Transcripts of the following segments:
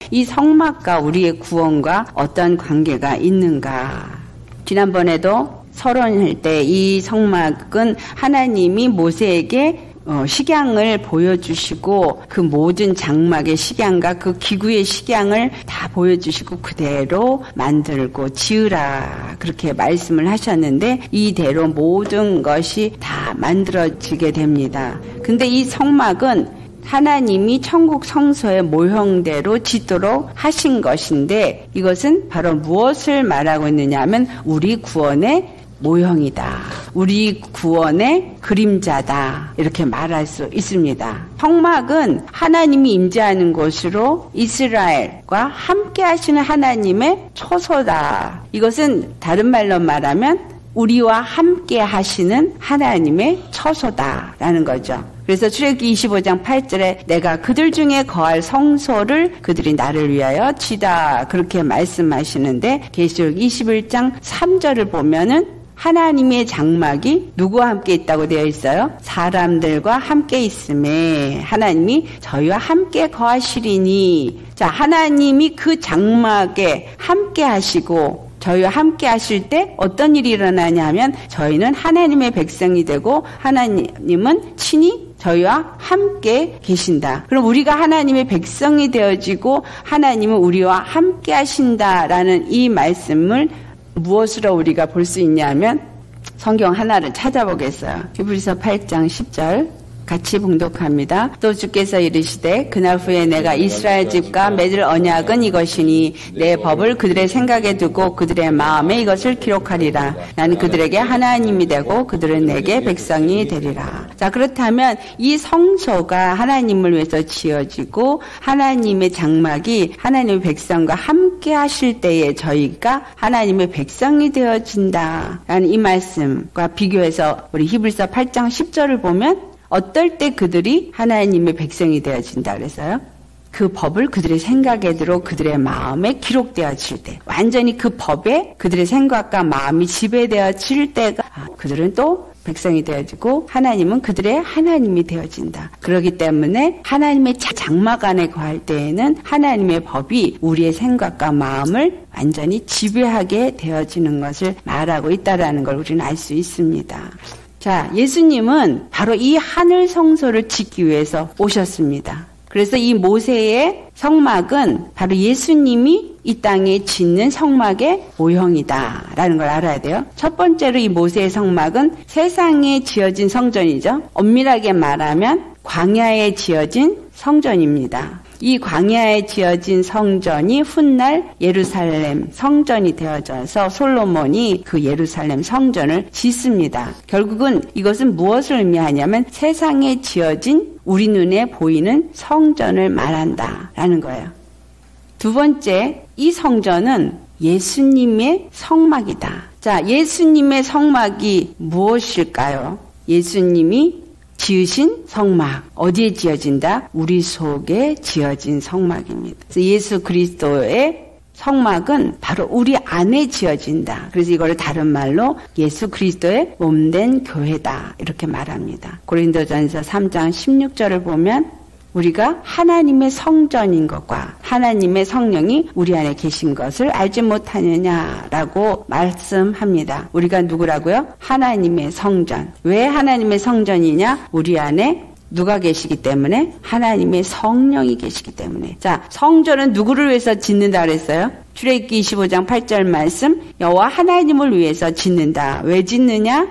이 성막과 우리의 구원과 어떤 관계가 있는가? 지난번에도 서론할 때 이 성막은 하나님이 모세에게 식양을 보여주시고 그 모든 장막의 식양과 그 기구의 식양을 다 보여주시고 그대로 만들고 지으라 그렇게 말씀을 하셨는데 이대로 모든 것이 다 만들어지게 됩니다. 근데 이 성막은 하나님이 천국 성소의 모형대로 짓도록 하신 것인데 이것은 바로 무엇을 말하고 있느냐 하면 우리 구원의 모형이다. 우리 구원의 그림자다. 이렇게 말할 수 있습니다. 성막은 하나님이 임재하는 곳으로 이스라엘과 함께 하시는 하나님의 처소다. 이것은 다른 말로 말하면 우리와 함께 하시는 하나님의 처소다라는 거죠. 그래서 출애굽기 25장 8절에 내가 그들 중에 거할 성소를 그들이 나를 위하여 지다 그렇게 말씀하시는데 계시록 21장 3절을 보면은 하나님의 장막이 누구와 함께 있다고 되어 있어요? 사람들과 함께 있음에 하나님이 저희와 함께 거하시리니. 자, 하나님이 그 장막에 함께 하시고 저희와 함께 하실 때 어떤 일이 일어나냐 하면 저희는 하나님의 백성이 되고 하나님은 친히 저희와 함께 계신다. 그럼 우리가 하나님의 백성이 되어지고 하나님은 우리와 함께 하신다라는 이 말씀을 무엇으로 우리가 볼 수 있냐면 성경 하나를 찾아보겠어요. 히브리서 8장 10절 같이 봉독합니다. 또 주께서 이르시되 그날 후에 내가 이스라엘 집과 맺을 언약은 이것이니 내 법을 그들의 생각에 두고 그들의 마음에 이것을 기록하리라. 나는 그들에게 하나님이 되고 그들은 내게 백성이 되리라. 자, 그렇다면 이 성소가 하나님을 위해서 지어지고 하나님의 장막이 하나님의 백성과 함께 하실 때에 저희가 하나님의 백성이 되어진다라는 이 말씀과 비교해서 우리 히브리서 8장 10절을 보면 어떨 때 그들이 하나님의 백성이 되어진다 그래서요? 그 법을 그들의 생각에 들어 그들의 마음에 기록되어질 때 완전히 그 법에 그들의 생각과 마음이 지배되어질 때가 그들은 또 백성이 되어지고 하나님은 그들의 하나님이 되어진다. 그렇기 때문에 하나님의 장막 안에 거할 때에는 하나님의 법이 우리의 생각과 마음을 완전히 지배하게 되어지는 것을 말하고 있다는 걸 우리는 알 수 있습니다. 자, 예수님은 바로 이 하늘 성소를 짓기 위해서 오셨습니다. 그래서 이 모세의 성막은 바로 예수님이 이 땅에 짓는 성막의 모형이다라는 걸 알아야 돼요. 첫 번째로 이 모세의 성막은 세상에 지어진 성전이죠. 엄밀하게 말하면 광야에 지어진 성전입니다. 이 광야에 지어진 성전이 훗날 예루살렘 성전이 되어져서 솔로몬이 그 예루살렘 성전을 짓습니다. 결국은 이것은 무엇을 의미하냐면 세상에 지어진 우리 눈에 보이는 성전을 말한다라는 거예요. 두 번째, 이 성전은 예수님의 성막이다. 자, 예수님의 성막이 무엇일까요? 예수님이 지으신 성막. 어디에 지어진다? 우리 속에 지어진 성막입니다. 그래서 예수 그리스도의 성막은 바로 우리 안에 지어진다. 그래서 이걸 다른 말로 예수 그리스도의 몸된 교회다. 이렇게 말합니다. 고린도전서 3장 16절을 보면 우리가 하나님의 성전인 것과 하나님의 성령이 우리 안에 계신 것을 알지 못하느냐라고 말씀합니다. 우리가 누구라고요? 하나님의 성전. 왜 하나님의 성전이냐? 우리 안에 누가 계시기 때문에? 하나님의 성령이 계시기 때문에. 자, 성전은 누구를 위해서 짓는다 그랬어요? 출애굽기 25장 8절 말씀, 여호와 하나님을 위해서 짓는다. 왜 짓느냐?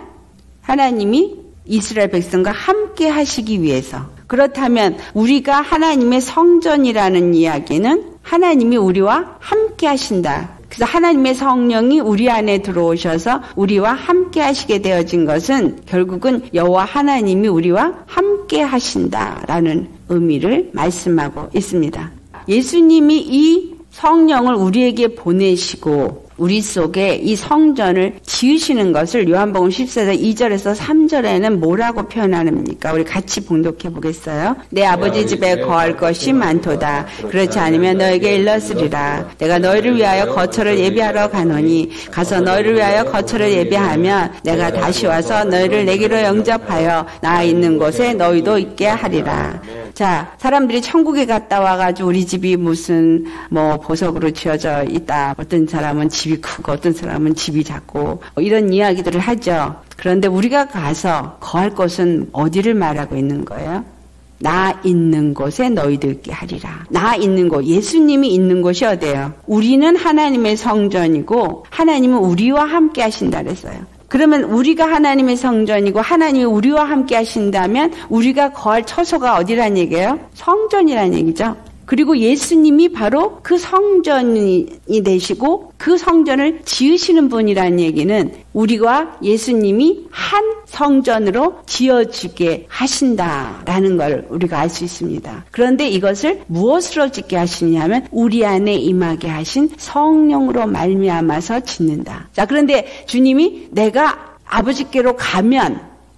하나님이 이스라엘 백성과 함께 하시기 위해서. 그렇다면 우리가 하나님의 성전이라는 이야기는 하나님이 우리와 함께 하신다. 그래서 하나님의 성령이 우리 안에 들어오셔서 우리와 함께 하시게 되어진 것은 결국은 여호와 하나님이 우리와 함께 하신다라는 의미를 말씀하고 있습니다. 예수님이 이 성령을 우리에게 보내시고 우리 속에 이 성전을 지으시는 것을 요한복음 14장 2절에서 3절에는 뭐라고 표현합니까? 우리 같이 봉독해 보겠어요. 내 아버지 집에 거할 것이 많도다. 그렇지 않으면 너에게 일렀으리라. 내가 너희를 위하여 거처를 예비하러 가노니 가서 너희를 위하여 거처를 예비하면 내가 다시 와서 너희를 내게로 영접하여 나 있는 곳에 너희도 있게 하리라. 자, 사람들이 천국에 갔다 와가지고 우리 집이 무슨 뭐 보석으로 지어져 있다. 어떤 사람은 집이 크고 어떤 사람은 집이 작고 이런 이야기들을 하죠. 그런데 우리가 가서 거할 곳은 어디를 말하고 있는 거예요? 나 있는 곳에 너희도 있게 하리라. 나 있는 곳, 예수님이 있는 곳이 어디예요? 우리는 하나님의 성전이고 하나님은 우리와 함께 하신다 그랬어요. 그러면 우리가 하나님의 성전이고 하나님이 우리와 함께 하신다면 우리가 거할 처소가 어디란 얘기예요? 성전이란 얘기죠. 그리고 예수님이 바로 그 성전이 되시고 그 성전을 지으시는 분이라는 얘기는 우리와 예수님이 한 성전으로 지어지게 하신다라는 걸 우리가 알 수 있습니다. 그런데 이것을 무엇으로 짓게 하시냐면 우리 안에 임하게 하신 성령으로 말미암아서 짓는다. 자, 그런데 주님이 내가 아버지께로 가면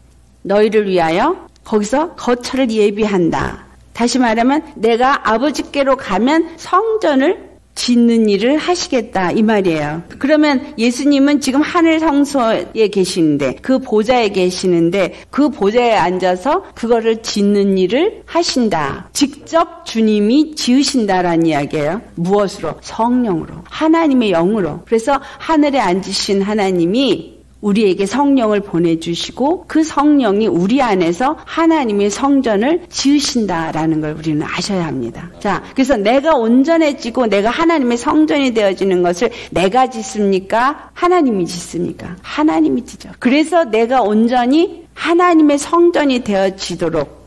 너희를 위하여 거기서 거처를 예비한다. 다시 말하면 내가 아버지께로 가면 성전을 짓는 일을 하시겠다 이 말이에요. 그러면 예수님은 지금 하늘 성소에 계시는데 그 보좌에 계시는데 그 보좌에 앉아서 그거를 짓는 일을 하신다. 직접 주님이 지으신다라는 이야기예요. 무엇으로? 성령으로. 하나님의 영으로. 그래서 하늘에 앉으신 하나님이 우리에게 성령을 보내주시고 그 성령이 우리 안에서 하나님의 성전을 지으신다라는 걸 우리는 아셔야 합니다. 자, 그래서 내가 온전해지고 내가 하나님의 성전이 되어지는 것을 내가 짓습니까? 하나님이 짓습니까? 하나님이 짓죠. 그래서 내가 온전히 하나님의 성전이 되어지도록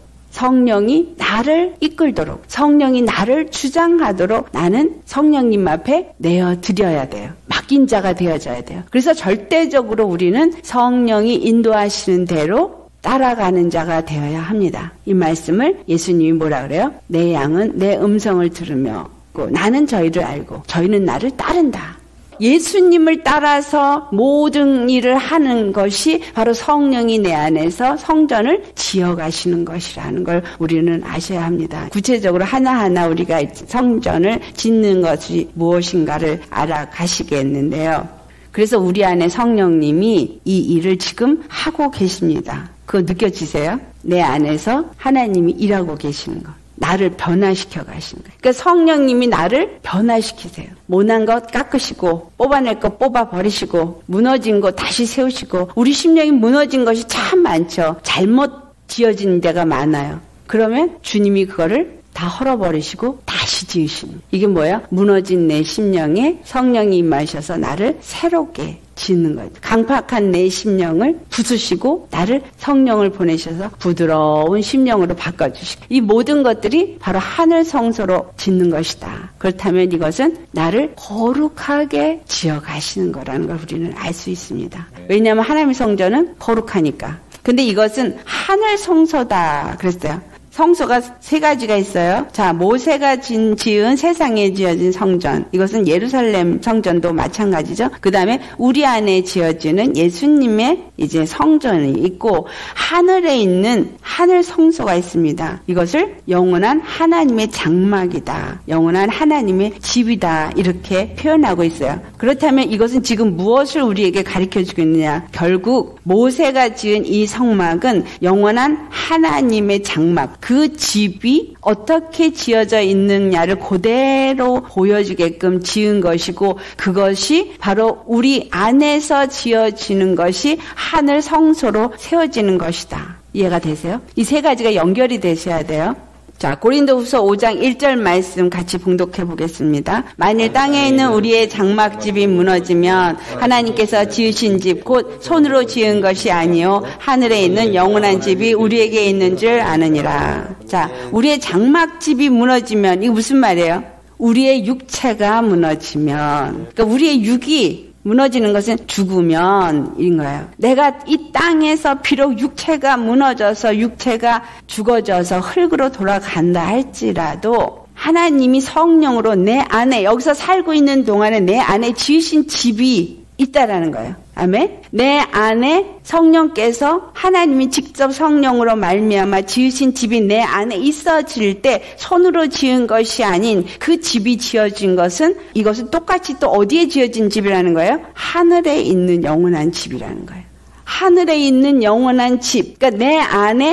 성령이 나를 이끌도록 성령이 나를 주장하도록 나는 성령님 앞에 내어드려야 돼요. 맡긴 자가 되어져야 돼요. 그래서 절대적으로 우리는 성령이 인도하시는 대로 따라가는 자가 되어야 합니다. 이 말씀을 예수님이 뭐라 그래요? 내 양은 내 음성을 들으며 나는 저희를 알고 저희는 나를 따른다. 예수님을 따라서 모든 일을 하는 것이 바로 성령이 내 안에서 성전을 지어가시는 것이라는 걸 우리는 아셔야 합니다. 구체적으로 하나하나 우리가 성전을 짓는 것이 무엇인가를 알아가시겠는데요. 그래서 우리 안에 성령님이 이 일을 지금 하고 계십니다. 그거 느껴지세요? 내 안에서 하나님이 일하고 계시는 것. 나를 변화시켜 가시는 거예요. 그러니까 성령님이 나를 변화시키세요. 모난 것 깎으시고 뽑아낼 것 뽑아버리시고 무너진 것 다시 세우시고 우리 심령이 무너진 것이 참 많죠. 잘못 지어진 데가 많아요. 그러면 주님이 그거를 다 헐어버리시고 다시 지으십니다. 이게 뭐야? 무너진 내 심령에 성령이 임하셔서 나를 새롭게 짓는 거예요. 강팍한 내 심령을 부수시고 나를 성령을 보내셔서 부드러운 심령으로 바꿔주시고 이 모든 것들이 바로 하늘 성소로 짓는 것이다. 그렇다면 이것은 나를 거룩하게 지어가시는 거라는 걸 우리는 알 수 있습니다. 왜냐하면 하나님의 성전은 거룩하니까. 근데 이것은 하늘 성소다 그랬어요. 성소가 세 가지가 있어요. 자, 모세가 지은 세상에 지어진 성전. 이것은 예루살렘 성전도 마찬가지죠. 그 다음에 우리 안에 지어지는 예수님의 이제 성전이 있고 하늘에 있는 하늘 성소가 있습니다. 이것을 영원한 하나님의 장막이다. 영원한 하나님의 집이다. 이렇게 표현하고 있어요. 그렇다면 이것은 지금 무엇을 우리에게 가르쳐주고 있느냐. 결국 모세가 지은 이 성막은 영원한 하나님의 장막. 그 집이 어떻게 지어져 있느냐를 그대로 보여주게끔 지은 것이고 그것이 바로 우리 안에서 지어지는 것이 하늘 성소로 세워지는 것이다. 이해가 되세요? 이 세 가지가 연결이 되셔야 돼요. 자, 고린도후서 5장 1절 말씀 같이 봉독해 보겠습니다. 만일 땅에 있는 우리의 장막집이 무너지면 하나님께서 지으신 집 곧 손으로 지은 것이 아니요 하늘에 있는 영원한 집이 우리에게 있는 줄 아느니라. 자, 우리의 장막집이 무너지면 이게 무슨 말이에요? 우리의 육체가 무너지면 그러니까 우리의 육이 무너지는 것은 죽으면인 거예요. 내가 이 땅에서 비록 육체가 무너져서 육체가 죽어져서 흙으로 돌아간다 할지라도 하나님이 성령으로 내 안에 여기서 살고 있는 동안에 내 안에 지으신 집이 있다라는 거예요. 아멘. 내 안에 성령께서 하나님이 직접 성령으로 말미암아 지으신 집이 내 안에 있어질 때 손으로 지은 것이 아닌 그 집이 지어진 것은 이것은 똑같이 또 어디에 지어진 집이라는 거예요? 하늘에 있는 영원한 집이라는 거예요. 하늘에 있는 영원한 집. 그러니까 내 안에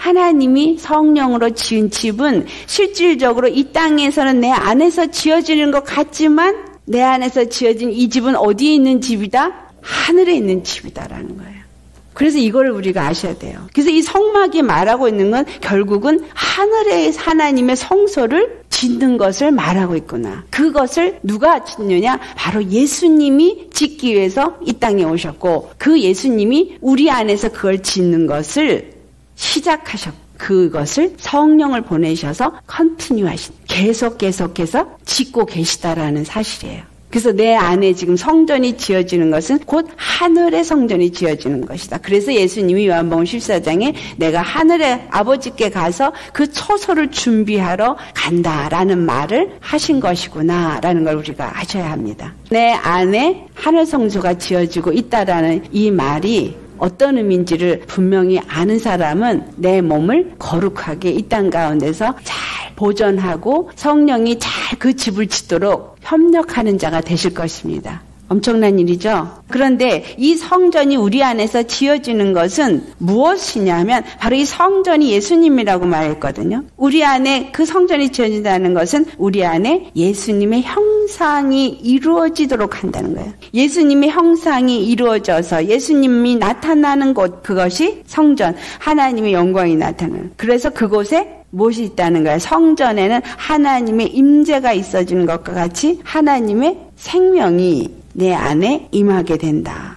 하나님이 성령으로 지은 집은 실질적으로 이 땅에서는 내 안에서 지어지는 것 같지만 내 안에서 지어진 이 집은 어디에 있는 집이다? 하늘에 있는 집이다라는 거예요. 그래서 이걸 우리가 아셔야 돼요. 그래서 이 성막이 말하고 있는 건 결국은 하늘의 하나님의 성소를 짓는 것을 말하고 있구나. 그것을 누가 짓느냐? 바로 예수님이 짓기 위해서 이 땅에 오셨고 그 예수님이 우리 안에서 그걸 짓는 것을 시작하셨고 그것을 성령을 보내셔서 컨티뉴하신 계속해서 짓고 계시다라는 사실이에요. 그래서 내 안에 지금 성전이 지어지는 것은 곧 하늘의 성전이 지어지는 것이다. 그래서 예수님이 요한복음 14장에 내가 하늘의 아버지께 가서 그 처소를 준비하러 간다라는 말을 하신 것이구나라는 걸 우리가 아셔야 합니다. 내 안에 하늘 성소가 지어지고 있다라는 이 말이 어떤 의미인지를 분명히 아는 사람은 내 몸을 거룩하게 이 땅 가운데서 잘 보존하고 성령이 잘 그 집을 짓도록 협력하는 자가 되실 것입니다. 엄청난 일이죠. 그런데 이 성전이 우리 안에서 지어지는 것은 무엇이냐면 바로 이 성전이 예수님이라고 말했거든요. 우리 안에 그 성전이 지어진다는 것은 우리 안에 예수님의 형상이 이루어지도록 한다는 거예요. 예수님의 형상이 이루어져서 예수님이 나타나는 곳, 그것이 성전, 하나님의 영광이 나타나는. 그래서 그곳에 무엇이 있다는 거예요? 성전에는 하나님의 임재가 있어지는 것과 같이 하나님의 생명이 내 안에 임하게 된다.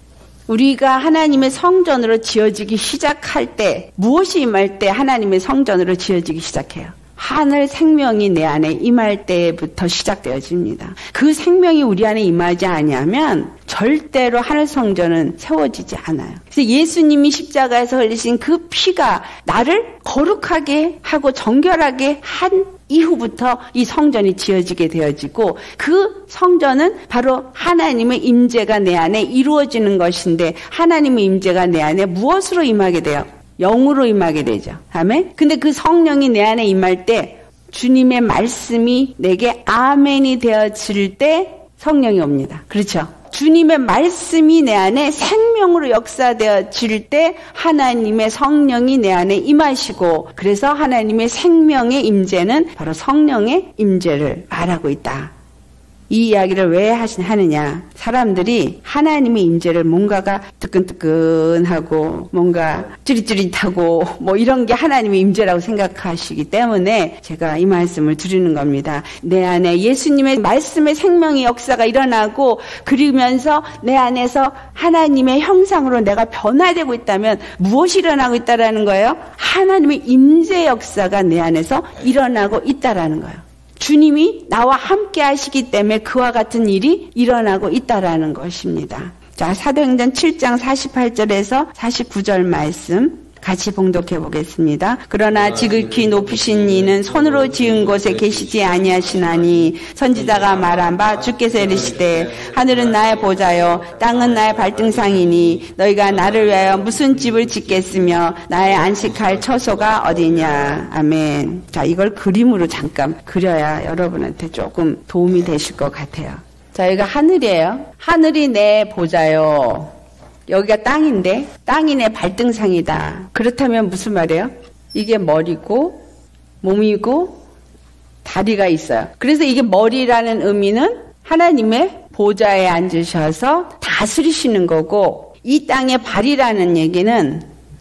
우리가 하나님의 성전으로 지어지기 시작할 때 무엇이 임할 때 하나님의 성전으로 지어지기 시작해요? 하늘 생명이 내 안에 임할 때부터 시작되어집니다. 그 생명이 우리 안에 임하지 않으면 절대로 하늘 성전은 세워지지 않아요. 그래서 예수님이 십자가에서 흘리신 그 피가 나를 거룩하게 하고 정결하게 한 이후부터 이 성전이 지어지게 되어지고 그 성전은 바로 하나님의 임재가 내 안에 이루어지는 것인데 하나님의 임재가 내 안에 무엇으로 임하게 돼요? 영으로 임하게 되죠. 아멘? 근데 그 성령이 내 안에 임할 때 주님의 말씀이 내게 아멘이 되어질 때 성령이 옵니다. 그렇죠? 주님의 말씀이 내 안에 생명으로 역사되어질 때 하나님의 성령이 내 안에 임하시고 그래서 하나님의 생명의 임재는 바로 성령의 임재를 말하고 있다. 이 이야기를 왜 하느냐. 사람들이 하나님의 임재를 뭔가가 뜨끈뜨끈하고 뭔가 찌릿찌릿하고 뭐 이런 게 하나님의 임재라고 생각하시기 때문에 제가 이 말씀을 드리는 겁니다. 내 안에 예수님의 말씀의 생명의 역사가 일어나고 그러면서 내 안에서 하나님의 형상으로 내가 변화되고 있다면 무엇이 일어나고 있다라는 거예요? 하나님의 임재 역사가 내 안에서 일어나고 있다라는 거예요. 주님이 나와 함께 하시기 때문에 그와 같은 일이 일어나고 있다라는 것입니다. 자, 사도행전 7장 48절에서 49절 말씀 같이 봉독해 보겠습니다. 그러나 지극히 높으신 이는 손으로 지은 곳에 계시지 아니하시나니 선지자가 말한 바 주께서 이르시되 하늘은 나의 보좌요 땅은 나의 발등상이니 너희가 나를 위하여 무슨 집을 짓겠으며 나의 안식할 처소가 어디냐. 아멘. 자, 이걸 그림으로 잠깐 그려야 여러분한테 조금 도움이 되실 것 같아요. 자, 여기가 하늘이에요. 하늘이 내 보좌요. 여기가 땅인데 땅이 내 발등상이다. 그렇다면 무슨 말이에요? 이게 머리고 몸이고 다리가 있어요. 그래서 이게 머리라는 의미는 하나님의 보좌에 앉으셔서 다스리시는 거고 이 땅의 발이라는 얘기는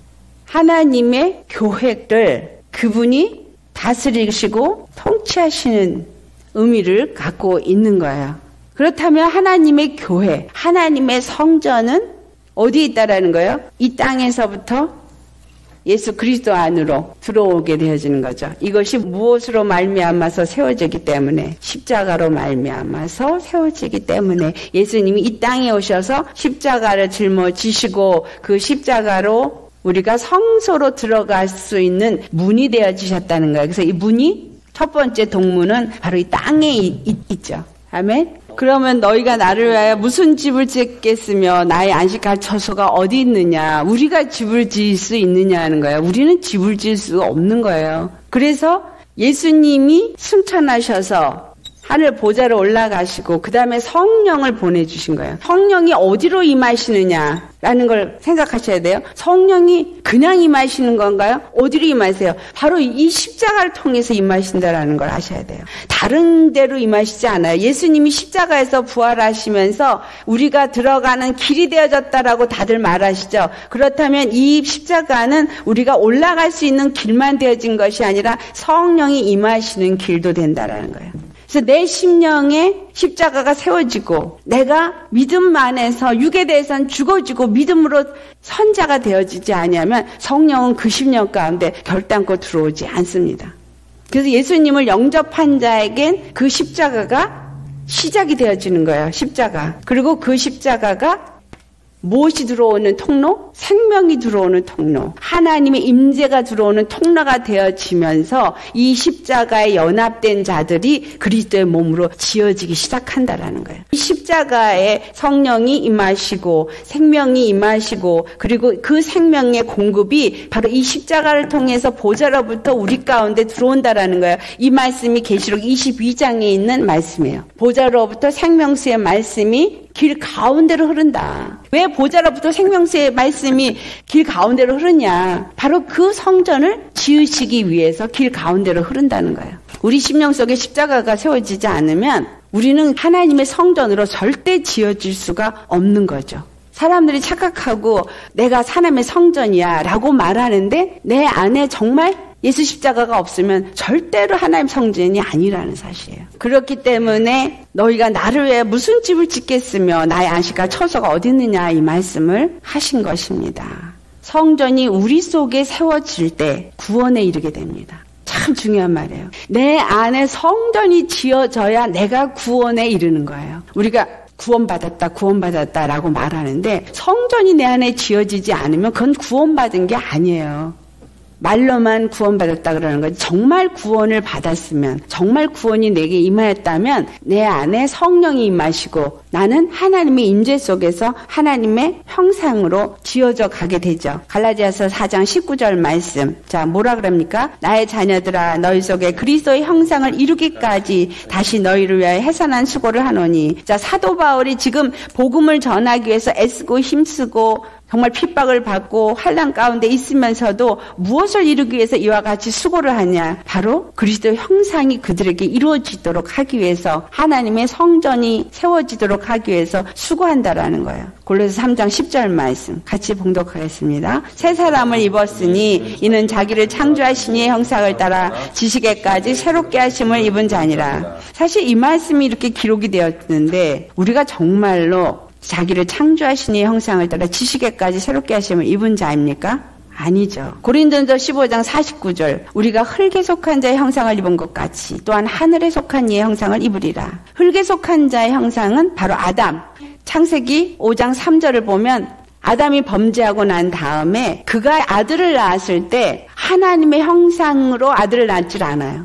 하나님의 교회를 그분이 다스리시고 통치하시는 의미를 갖고 있는 거예요. 그렇다면 하나님의 교회, 하나님의 성전은 어디에 있다라는 거예요? 이 땅에서부터 예수 그리스도 안으로 들어오게 되어지는 거죠. 이것이 무엇으로 말미암아서 세워지기 때문에 십자가로 말미암아서 세워지기 때문에 예수님이 이 땅에 오셔서 십자가를 짊어지시고 그 십자가로 우리가 성소로 들어갈 수 있는 문이 되어지셨다는 거예요. 그래서 이 문이 첫 번째 동문은 바로 이 땅에 있죠. 아멘. 그러면 너희가 나를 위하여 무슨 집을 짓겠으며 나의 안식할 처소가 어디 있느냐. 우리가 집을 지을 수 있느냐 하는 거예요. 우리는 집을 지을 수가 없는 거예요. 그래서 예수님이 승천하셔서 하늘 보좌로 올라가시고 그 다음에 성령을 보내주신 거예요. 성령이 어디로 임하시느냐라는 걸 생각하셔야 돼요. 성령이 그냥 임하시는 건가요? 어디로 임하세요? 바로 이 십자가를 통해서 임하신다라는 걸 아셔야 돼요. 다른 데로 임하시지 않아요. 예수님이 십자가에서 부활하시면서 우리가 들어가는 길이 되어졌다라고 다들 말하시죠. 그렇다면 이 십자가는 우리가 올라갈 수 있는 길만 되어진 것이 아니라 성령이 임하시는 길도 된다라는 거예요. 그래서 내 심령에 십자가가 세워지고 내가 믿음 안에서 육에 대해서는 죽어지고 믿음으로 선자가 되어지지 아니하면 성령은 그 심령 가운데 결단코 들어오지 않습니다. 그래서 예수님을 영접한 자에겐 그 십자가가 시작이 되어지는 거예요. 십자가. 그리고 그 십자가가 무엇이 들어오는 통로? 생명이 들어오는 통로. 하나님의 임재가 들어오는 통로가 되어지면서 이 십자가에 연합된 자들이 그리스도의 몸으로 지어지기 시작한다라는 거예요. 이 십자가에 성령이 임하시고 생명이 임하시고 그리고 그 생명의 공급이 바로 이 십자가를 통해서 보좌로부터 우리 가운데 들어온다라는 거예요. 이 말씀이 계시록 22장에 있는 말씀이에요. 보좌로부터 생명수의 말씀이 길 가운데로 흐른다. 왜 보좌로부터 생명수의 말씀이 길 가운데로 흐르냐? 바로 그 성전을 지으시기 위해서 길 가운데로 흐른다는 거예요. 우리 심령 속에 십자가가 세워지지 않으면 우리는 하나님의 성전으로 절대 지어질 수가 없는 거죠. 사람들이 착각하고 내가 하나님의 성전이야 라고 말하는데 내 안에 정말 예수 십자가가 없으면 절대로 하나님 성전이 아니라는 사실이에요. 그렇기 때문에 너희가 나를 위해 무슨 집을 짓겠으며 나의 안식할 처소가 어디 있느냐 이 말씀을 하신 것입니다. 성전이 우리 속에 세워질 때 구원에 이르게 됩니다. 참 중요한 말이에요. 내 안에 성전이 지어져야 내가 구원에 이르는 거예요. 우리가 구원받았다라고 말하는데 성전이 내 안에 지어지지 않으면 그건 구원받은 게 아니에요. 말로만 구원받았다 그러는 거지. 정말 구원을 받았으면, 정말 구원이 내게 임하였다면 내 안에 성령이 임하시고 나는 하나님의 임재 속에서 하나님의 형상으로 지어져 가게 되죠. 갈라디아서 4장 19절 말씀. 자, 뭐라 그럽니까? 나의 자녀들아 너희 속에 그리스도의 형상을 이루기까지 다시 너희를 위하여 해산한 수고를 하노니. 자, 사도 바울이 지금 복음을 전하기 위해서 애쓰고 힘쓰고 정말 핍박을 받고 환난 가운데 있으면서도 무엇을 이루기 위해서 이와 같이 수고를 하냐? 바로 그리스도의 형상이 그들에게 이루어지도록 하기 위해서 하나님의 성전이 세워지도록 하기 위해서 수고한다라는 거예요. 골로새 3장 10절 말씀 같이 봉독하겠습니다. 새 사람을 입었으니 이는 자기를 창조하신 이의 형상을 따라 지식에까지 새롭게 하심을 입은 자니라. 사실 이 말씀이 이렇게 기록이 되었는데 우리가 정말로 자기를 창조하신 이의 형상을 따라 지식에까지 새롭게 하심을 입은 자입니까? 아니죠. 고린도전서 15장 49절 우리가 흙에 속한 자의 형상을 입은 것 같이 또한 하늘에 속한 이의 형상을 입으리라. 흙에 속한 자의 형상은 바로 아담. 창세기 5장 3절을 보면 아담이 범죄하고 난 다음에 그가 아들을 낳았을 때 하나님의 형상으로 아들을 낳질 않아요.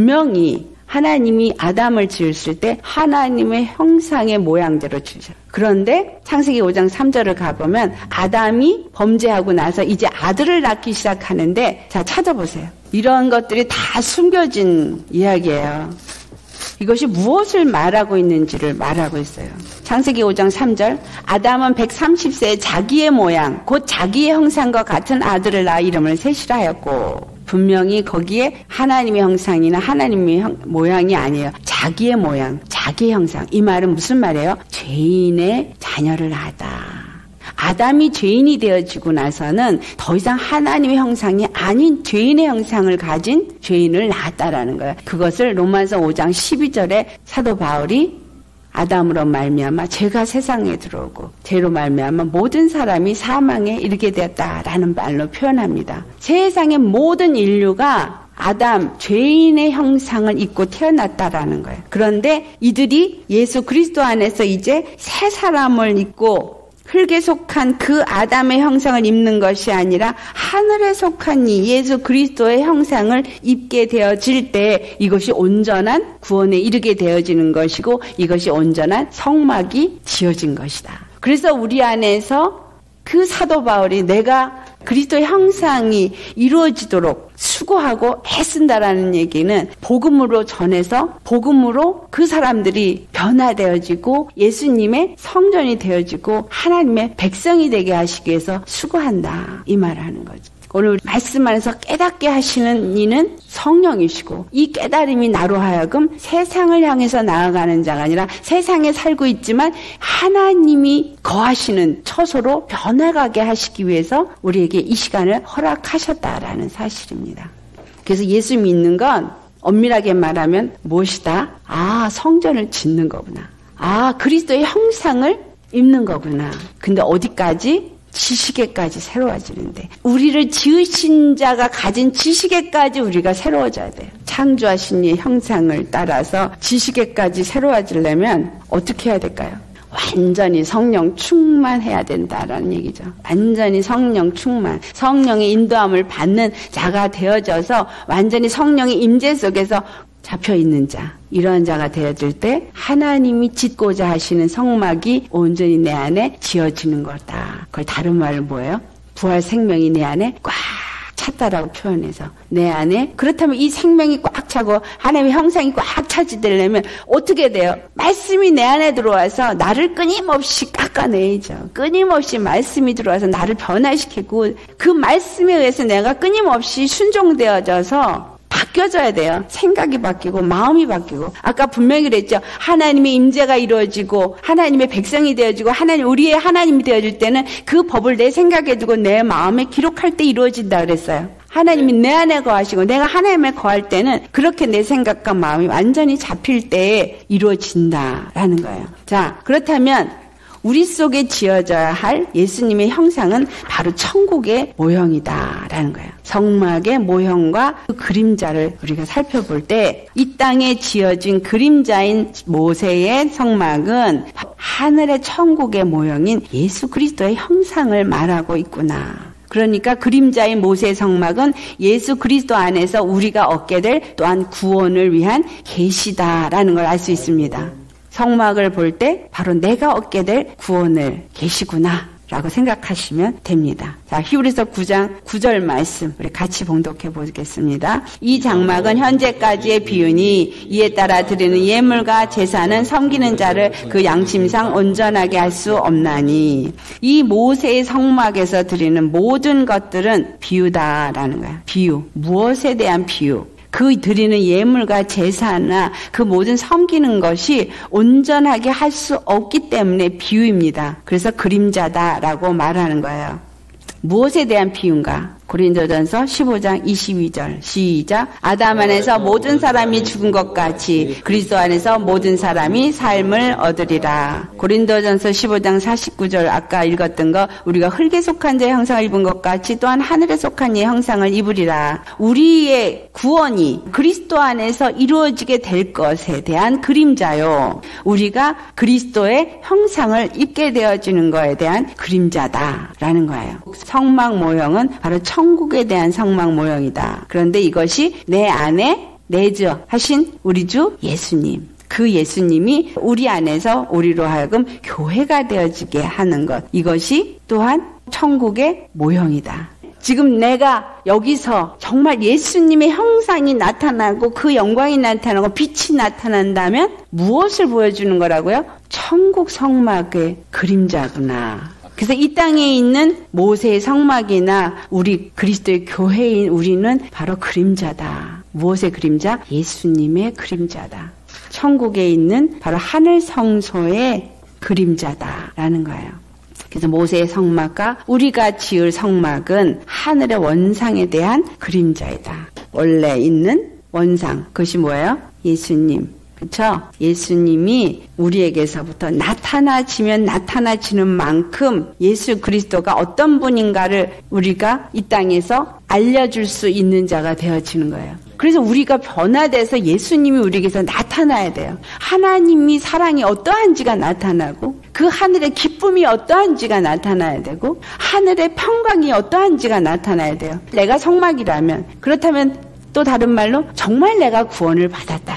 분명히 하나님이 아담을 지으실 때 하나님의 형상의 모양대로 지으셔요. 그런데 창세기 5장 3절을 가보면 아담이 범죄하고 나서 이제 아들을 낳기 시작하는데 자 찾아보세요. 이런 것들이 다 숨겨진 이야기예요. 이것이 무엇을 말하고 있는지를 말하고 있어요. 창세기 5장 3절 아담은 130세에 자기의 모양 곧 자기의 형상과 같은 아들을 낳아 이름을 셋이라 하였고 분명히 거기에 하나님의 형상이나 하나님의 모양이 아니에요. 자기의 모양, 자기의 형상. 이 말은 무슨 말이에요? 죄인의 자녀를 낳았다. 아담이 죄인이 되어지고 나서는 더 이상 하나님의 형상이 아닌 죄인의 형상을 가진 죄인을 낳았다라는 거예요. 그것을 로마서 5장 12절에 사도 바울이 아담으로 말미암아 죄가 세상에 들어오고 죄로 말미암아 모든 사람이 사망에 이르게 되었다라는 말로 표현합니다. 세상의 모든 인류가 아담, 죄인의 형상을 입고 태어났다라는 거예요. 그런데 이들이 예수 그리스도 안에서 이제 새 사람을 입고 흙에 속한 그 아담의 형상을 입는 것이 아니라 하늘에 속한 이 예수 그리스도의 형상을 입게 되어질 때 이것이 온전한 구원에 이르게 되어지는 것이고 이것이 온전한 성막이 지어진 것이다. 그래서 우리 안에서 그 사도 바울이 내가 그리스도의 형상이 이루어지도록 수고하고 애쓴다라는 얘기는 복음으로 전해서 복음으로 그 사람들이 변화되어지고 예수님의 성전이 되어지고 하나님의 백성이 되게 하시기 위해서 수고한다, 이 말을 하는 거죠. 오늘 말씀 안에서 깨닫게 하시는 이는 성령이시고, 이 깨달음이 나로 하여금 세상을 향해서 나아가는 자가 아니라 세상에 살고 있지만 하나님이 거하시는 처소로 변화가게 하시기 위해서 우리에게 이 시간을 허락하셨다라는 사실입니다. 그래서 예수 믿는 건 엄밀하게 말하면 무엇이다? 성전을 짓는 거구나. 그리스도의 형상을 입는 거구나. 근데 어디까지? 지식에까지 새로워지는데, 우리를 지으신 자가 가진 지식에까지 우리가 새로워져야 돼요. 창조하신 이의 형상을 따라서 지식에까지 새로워지려면 어떻게 해야 될까요? 완전히 성령 충만해야 된다라는 얘기죠. 완전히 성령 충만, 성령의 인도함을 받는 자가 되어져서 완전히 성령의 임재 속에서 잡혀있는 자, 이러한 자가 되어질 때 하나님이 짓고자 하시는 성막이 온전히 내 안에 지어지는 거다. 그걸 다른 말로 뭐예요? 부활 생명이 내 안에 꽉 찼다라고 표현해서, 내 안에, 그렇다면 이 생명이 꽉 차고 하나님의 형상이 꽉 차지되려면 어떻게 돼요? 말씀이 내 안에 들어와서 나를 끊임없이 깎아내죠. 끊임없이 말씀이 들어와서 나를 변화시키고, 그 말씀에 의해서 내가 끊임없이 순종되어져서 바뀌어져야 돼요. 생각이 바뀌고 마음이 바뀌고. 아까 분명히 그랬죠. 하나님의 임재가 이루어지고 하나님의 백성이 되어지고 우리의 하나님이 되어질 때는 그 법을 내 생각에 두고 내 마음에 기록할 때 이루어진다 그랬어요. 하나님이 내 안에 거하시고 내가 하나님에 거할 때는 그렇게 내 생각과 마음이 완전히 잡힐 때에 이루어진다라는 거예요. 자, 그렇다면 우리 속에 지어져야 할 예수님의 형상은 바로 천국의 모형이다라는 거예요. 성막의 모형과 그 그림자를 우리가 살펴볼 때 이 땅에 지어진 그림자인 모세의 성막은 하늘의 천국의 모형인 예수 그리스도의 형상을 말하고 있구나. 그러니까 그림자인 모세의 성막은 예수 그리스도 안에서 우리가 얻게 될 또한 구원을 위한 계시다라는 걸 알 수 있습니다. 성막을 볼 때 바로 내가 얻게 될 구원을 계시구나 라고 생각하시면 됩니다. 자, 히브리서 9장 9절 말씀 우리 같이 봉독해 보겠습니다. 이 장막은 현재까지의 비유니 이에 따라 드리는 예물과 제사는 섬기는 자를 그 양심상 온전하게 할 수 없나니, 이 모세의 성막에서 드리는 모든 것들은 비유다라는 거야. 비유. 무엇에 대한 비유? 그 드리는 예물과 제사나 그 모든 섬기는 것이 온전하게 할 수 없기 때문에 비유입니다. 그래서 그림자다라고 말하는 거예요. 무엇에 대한 비유인가? 고린도전서 15장 22절 시작. 아담 안에서 모든 사람이 죽은 것 같이 그리스도 안에서 모든 사람이 삶을 얻으리라. 고린도전서 15장 49절 아까 읽었던 거, 우리가 흙에 속한 자의 형상을 입은 것 같이 또한 하늘에 속한 이의 형상을 입으리라. 우리의 구원이 그리스도 안에서 이루어지게 될 것에 대한 그림자요, 우리가 그리스도의 형상을 입게 되어지는 것에 대한 그림자다라는 거예요. 성막 모형은 바로 천국에 대한 성막 모형이다. 그런데 이것이 내 안에 내주 하신 우리 주 예수님, 그 예수님이 우리 안에서 우리로 하여금 교회가 되어지게 하는 것, 이것이 또한 천국의 모형이다. 지금 내가 여기서 정말 예수님의 형상이 나타나고 그 영광이 나타나고 빛이 나타난다면 무엇을 보여주는 거라고요? 천국 성막의 그림자구나. 그래서 이 땅에 있는 모세의 성막이나 우리 그리스도의 교회인 우리는 바로 그림자다. 무엇의 그림자? 예수님의 그림자다. 천국에 있는 바로 하늘 성소의 그림자다라는 거예요. 그래서 모세의 성막과 우리가 지을 성막은 하늘의 원상에 대한 그림자이다. 원래 있는 원상, 그것이 뭐예요? 예수님. 그렇죠? 예수님이 우리에게서부터 나타나지면 나타나지는 만큼 예수 그리스도가 어떤 분인가를 우리가 이 땅에서 알려줄 수 있는 자가 되어지는 거예요. 그래서 우리가 변화돼서 예수님이 우리에게서 나타나야 돼요. 하나님이 사랑이 어떠한지가 나타나고, 그 하늘의 기쁨이 어떠한지가 나타나야 되고, 하늘의 평강이 어떠한지가 나타나야 돼요. 내가 성막이라면, 그렇다면 또 다른 말로 정말 내가 구원을 받았다면,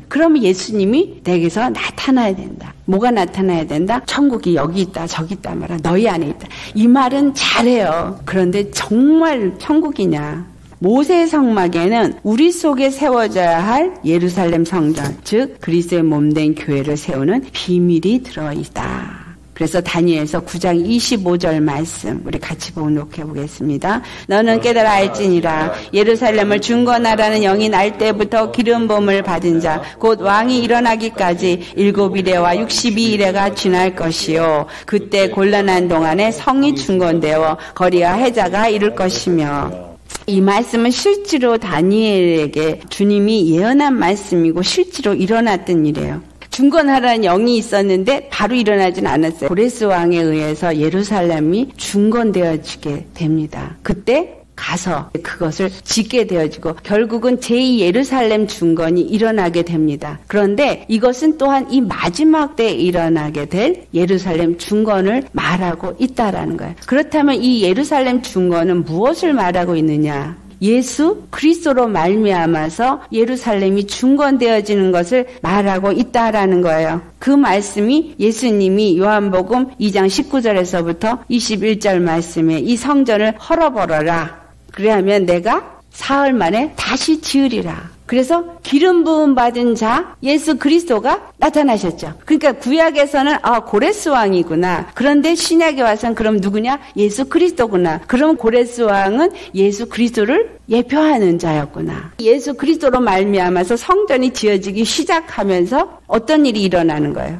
그러면 예수님이 내게서 나타나야 된다. 뭐가 나타나야 된다? 천국이 여기 있다 저기 있다 말아 너희 안에 있다. 이 말은 잘해요. 그런데 정말 천국이냐? 모세의 성막에는 우리 속에 세워져야 할 예루살렘 성전, 즉 그리스도의 몸된 교회를 세우는 비밀이 들어있다. 그래서 다니엘서 9장 25절 말씀 우리 같이 봉독해 보겠습니다. 너는 깨달아 알지니라 예루살렘을 중건하라는 영이 날 때부터 기름 부음을 받은 자 곧 왕이 일어나기까지 7일에와 62일에가 지날 것이요 그때 곤란한 동안에 성이 중건되어 거리와 해자가 이를 것이며. 이 말씀은 실제로 다니엘에게 주님이 예언한 말씀이고 실제로 일어났던 일이에요. 중건하라는 영이 있었는데 바로 일어나진 않았어요. 고레스 왕에 의해서 예루살렘이 중건되어지게 됩니다. 그때 가서 그것을 짓게 되어지고 결국은 제2 예루살렘 중건이 일어나게 됩니다. 그런데 이것은 또한 이 마지막 때에 일어나게 될 예루살렘 중건을 말하고 있다라는 거예요. 그렇다면 이 예루살렘 중건은 무엇을 말하고 있느냐? 예수 그리스도로 말미암아서 예루살렘이 중건되어지는 것을 말하고 있다라는 거예요. 그 말씀이 예수님이 요한복음 2장 19절에서부터 21절 말씀에 이 성전을 헐어버려라. 그래야면 내가 사흘 만에 다시 지으리라. 그래서 기름 부음 받은 자 예수 그리스도가 나타나셨죠. 그러니까 구약에서는 고레스 왕이구나. 그런데 신약에 와서는 그럼 누구냐? 예수 그리스도구나. 그럼 고레스 왕은 예수 그리스도를 예표하는 자였구나. 예수 그리스도로 말미암아서 성전이 지어지기 시작하면서 어떤 일이 일어나는 거예요?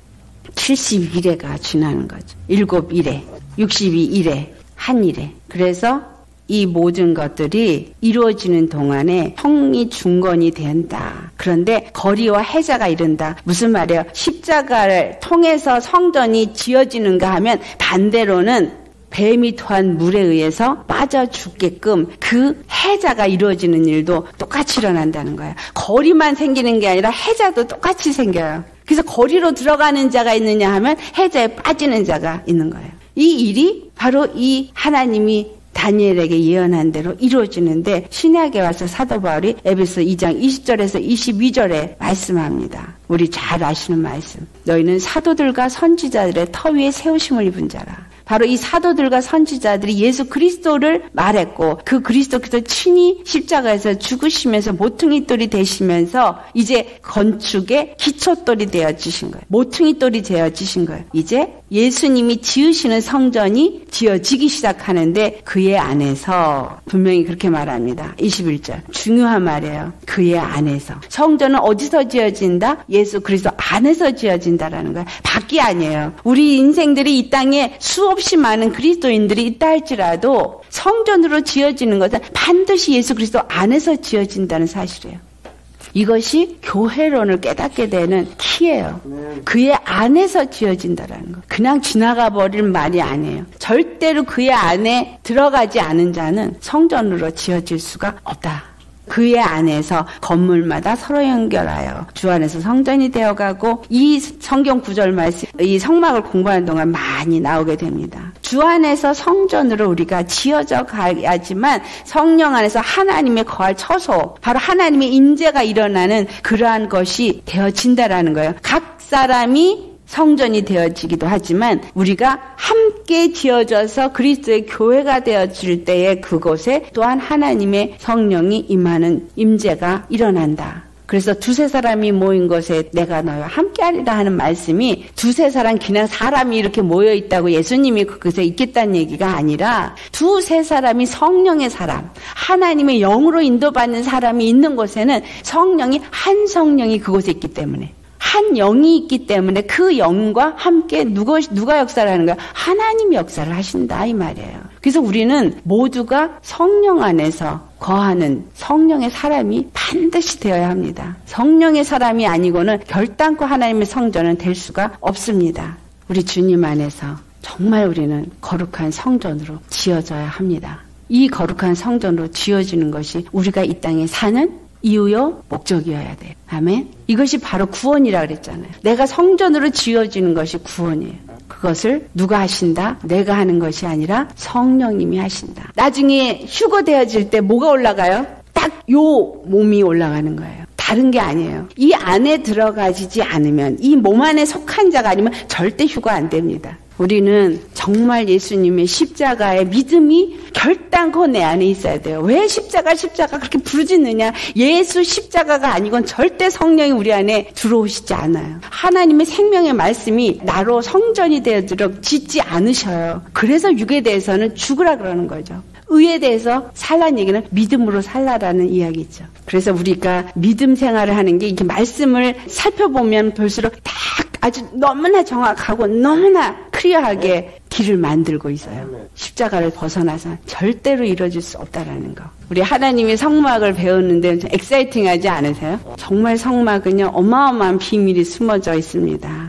72일에가 지나는 거죠. 7일에, 62일에, 한 일에. 그래서 이 모든 것들이 이루어지는 동안에 성이 중건이 된다. 그런데 거리와 해자가 이른다. 무슨 말이에요? 십자가를 통해서 성전이 지어지는가 하면 반대로는 뱀이 토한 물에 의해서 빠져 죽게끔 그 해자가 이루어지는 일도 똑같이 일어난다는 거예요. 거리만 생기는 게 아니라 해자도 똑같이 생겨요. 그래서 거리로 들어가는 자가 있느냐 하면 해자에 빠지는 자가 있는 거예요. 이 일이 바로 이 하나님이 다니엘에게 예언한 대로 이루어지는데 신약에 와서 사도 바울이 에베소 2장 20절에서 22절에 말씀합니다. 우리 잘 아시는 말씀. 너희는 사도들과 선지자들의 터 위에 세우심을 입은 자라. 바로 이 사도들과 선지자들이 예수 그리스도를 말했고 그 그리스도께서 친히 십자가에서 죽으시면서 모퉁이돌이 되시면서 이제 건축의 기초돌이 되어지신 거예요. 모퉁이돌이 되어지신 거예요. 이제 예수님이 지으시는 성전이 지어지기 시작하는데 그의 안에서 분명히 그렇게 말합니다. 21절 중요한 말이에요. 그의 안에서. 성전은 어디서 지어진다? 예수 그리스도 안에서 지어진다라는 거예요. 밖이 아니에요. 우리 인생들이 이 땅에 수없이 많은 그리스도인들이 있다 할지라도 성전으로 지어지는 것은 반드시 예수 그리스도 안에서 지어진다는 사실이에요. 이것이 교회론을 깨닫게 되는 키예요. 그의 안에서 지어진다라는 거. 그냥 지나가 버릴 말이 아니에요. 절대로 그의 안에 들어가지 않은 자는 성전으로 지어질 수가 없다. 그의 안에서 건물마다 서로 연결하여 주 안에서 성전이 되어가고 이 성경 구절 말씀, 이 성막을 공부하는 동안 많이 나오게 됩니다. 주 안에서 성전으로 우리가 지어져 가야지만 성령 안에서 하나님의 거할 처소, 바로 하나님의 임재가 일어나는 그러한 것이 되어진다라는 거예요. 각 사람이 성전이 되어지기도 하지만 우리가 함께 지어져서 그리스도의 교회가 되어질 때에 그곳에 또한 하나님의 성령이 임하는 임재가 일어난다. 그래서 두세 사람이 모인 곳에 내가 너희와 함께하리라 하는 말씀이 두세 사람 그냥 사람이 이렇게 모여있다고 예수님이 그곳에 있겠다는 얘기가 아니라 두세 사람이 성령의 사람, 하나님의 영으로 인도받는 사람이 있는 곳에는 성령이 한 성령이 그곳에 있기 때문에 한 영이 있기 때문에 그 영과 함께 누가 역사를 하는 거야? 하나님이 역사를 하신다 이 말이에요. 그래서 우리는 모두가 성령 안에서 거하는 성령의 사람이 반드시 되어야 합니다. 성령의 사람이 아니고는 결단코 하나님의 성전은 될 수가 없습니다. 우리 주님 안에서 정말 우리는 거룩한 성전으로 지어져야 합니다. 이 거룩한 성전으로 지어지는 것이 우리가 이 땅에 사는 이유요 목적이어야 돼요. 아멘. 이것이 바로 구원이라 그랬잖아요. 내가 성전으로 지어지는 것이 구원이에요. 그것을 누가 하신다? 내가 하는 것이 아니라 성령님이 하신다. 나중에 휴거되어질 때 뭐가 올라가요? 딱 요 몸이 올라가는 거예요. 다른 게 아니에요. 이 안에 들어가지지 않으면, 이 몸 안에 속한 자가 아니면 절대 휴가 안 됩니다. 우리는 정말 예수님의 십자가의 믿음이 결단코 내 안에 있어야 돼요. 왜 십자가 그렇게 부르짖느냐? 예수 십자가가 아니건 절대 성령이 우리 안에 들어오시지 않아요. 하나님의 생명의 말씀이 나로 성전이 되어도록 짓지 않으셔요. 그래서 육에 대해서는 죽으라 그러는 거죠. 의에 대해서 살라는 얘기는 믿음으로 살라라는 이야기죠. 그래서 우리가 믿음 생활을 하는 게 이렇게 말씀을 살펴보면 볼수록 딱 아주 너무나 정확하고 너무나 클리어하게 길을 만들고 있어요. 십자가를 벗어나서 절대로 이루어질 수 없다라는 거. 우리 하나님의 성막을 배우는데 엑사이팅하지 않으세요? 정말 성막은요 어마어마한 비밀이 숨어져 있습니다.